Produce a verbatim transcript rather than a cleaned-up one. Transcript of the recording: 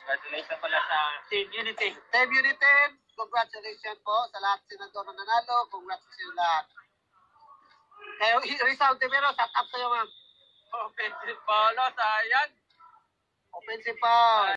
Congratulations pala sa Team Unity. Team Unity, congratulations po sa lahat senador na nanalo. Congratulations lahat. Kayo, Rizal Timero, shout out sa'yo, ma'am. Offensive foul, sayang. Offensive foul.